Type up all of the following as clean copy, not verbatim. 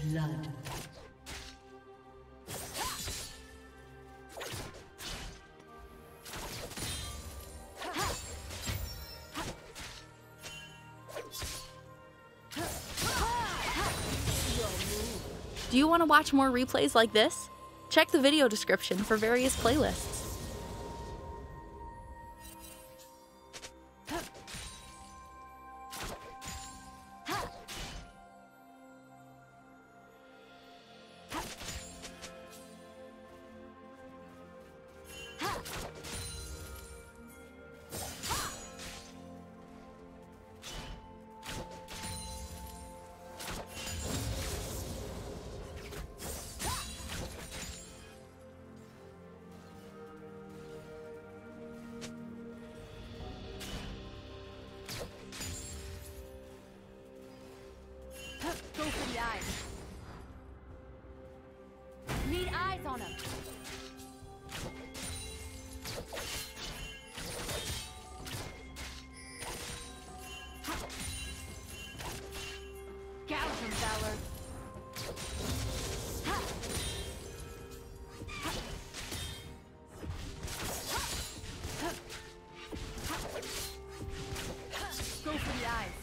blood. Do you want to watch more replays like this? Check the video description for various playlists. Go for the eyes. Need eyes on him. Gouge him, Valor. Go for the eyes.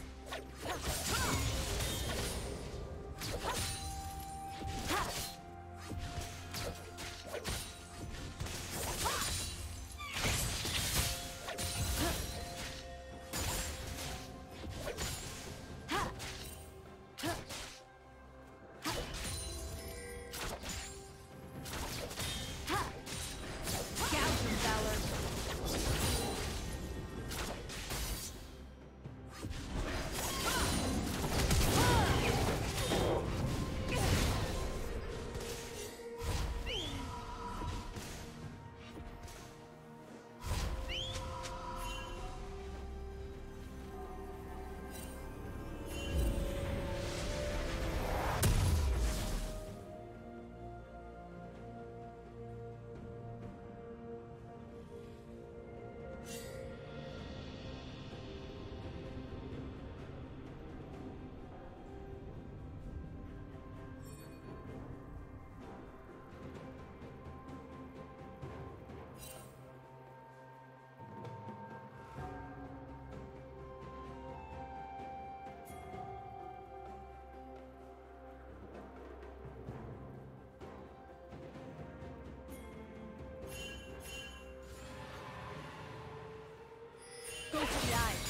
Go for the eyes.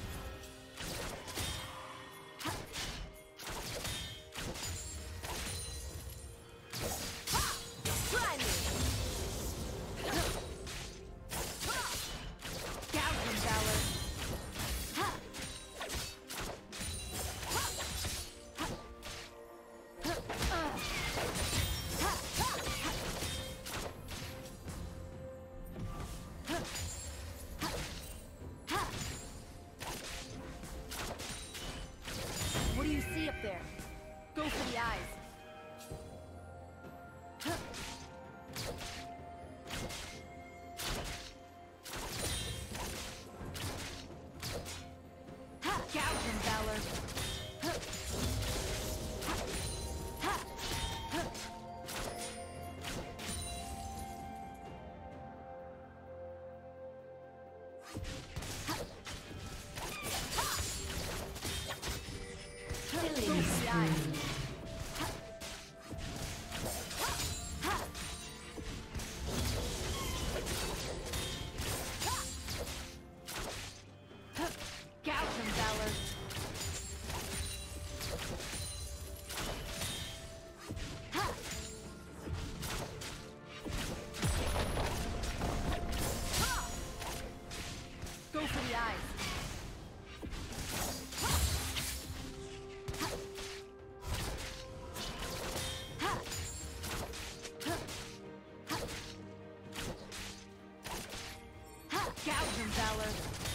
Try me. Gouge him, Valor. What do you see up there? Go for the eyes. Gouge him, Valor. Killing spree. Gouge him, Valor. Go for the eyes. Gouge him, Valor.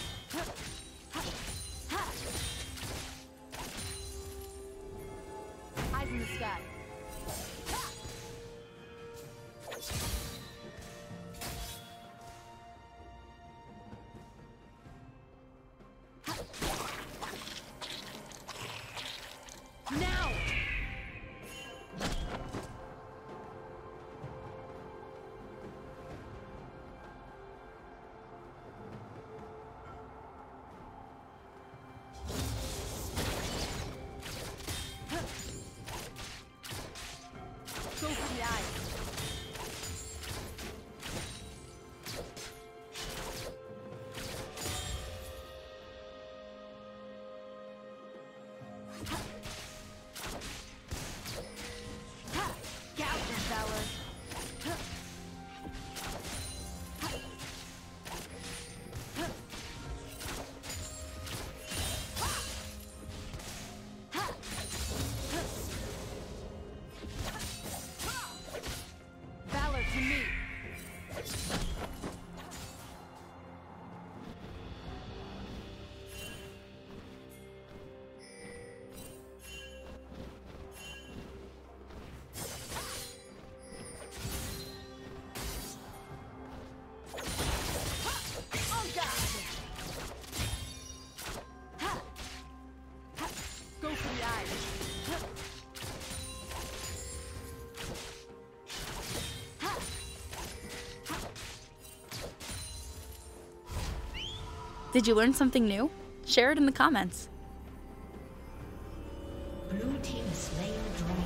Eyes in the sky. Now! Did you learn something new? Share it in the comments. Blue team slain the dragon.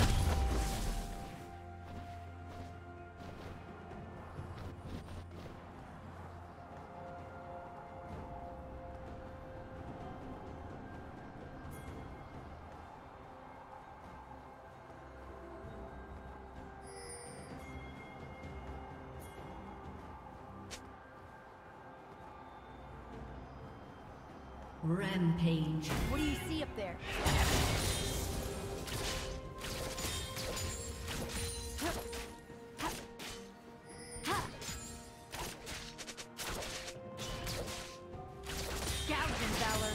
Rampage. What do you see up there? Gouging Valor.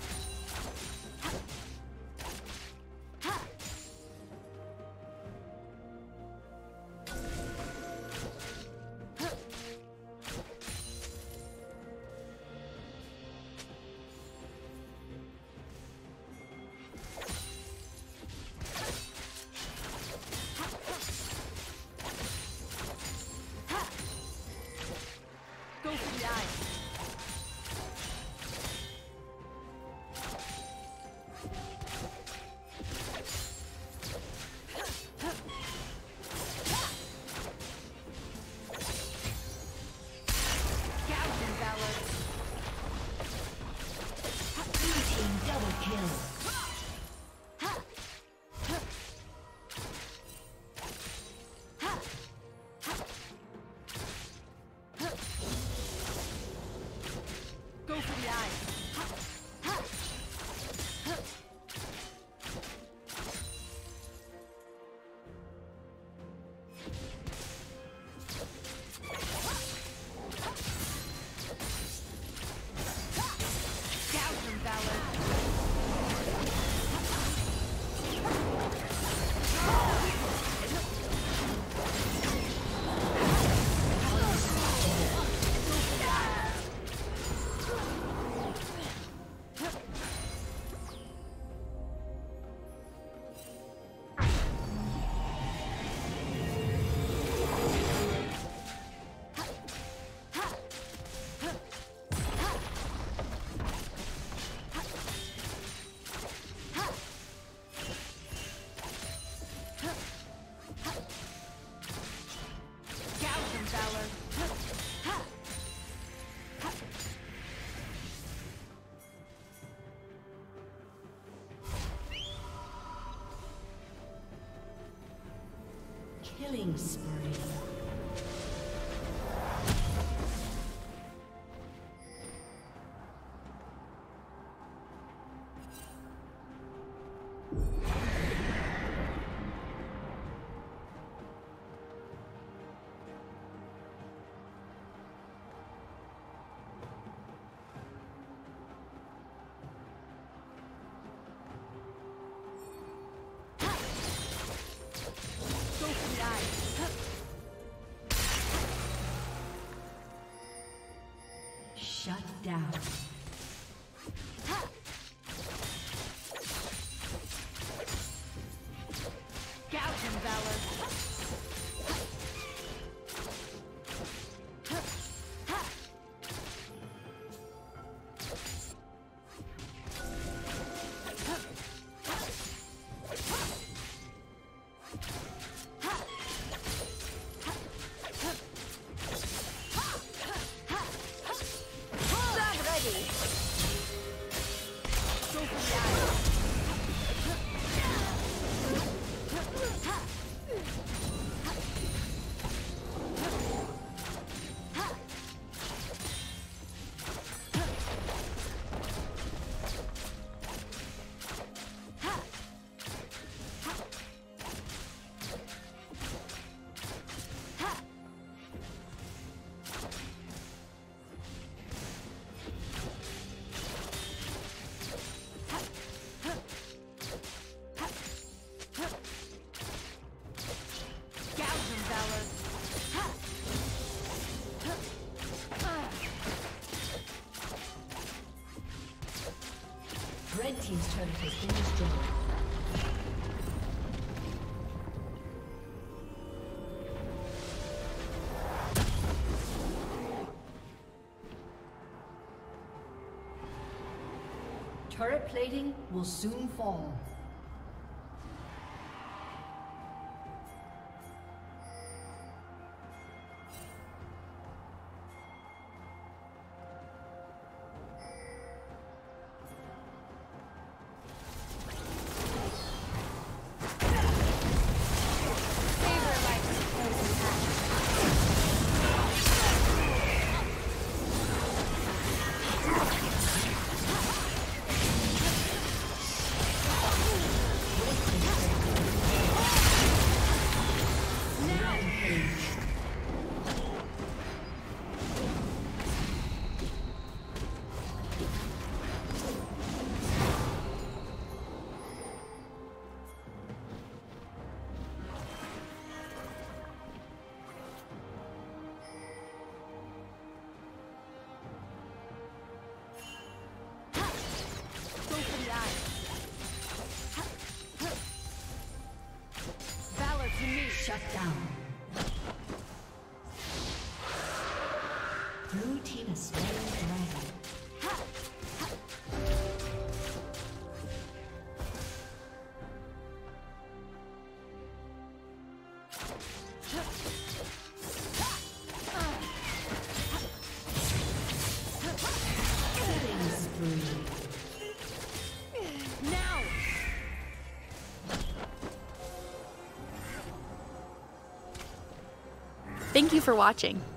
Go for the eye. Gouging Valor. Blue team double kill. Go for the eye. Gouging Valor. Gouging Valor. Killing spree. Go for the eye. Shut down. Gouging Valor. Stand ready. Go for the eye. Gouging Valor. Red team's turret has been destroyed. Turret plating will soon fall. Shut down. Blue team has slain the dragon. Thank you for watching.